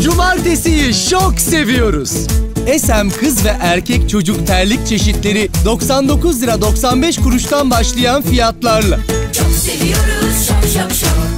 Cumartesiyi çok seviyoruz. SM kız ve erkek çocuk terlik çeşitleri 99 lira 95 kuruştan başlayan fiyatlarla. Çok seviyoruz, şok şok şok.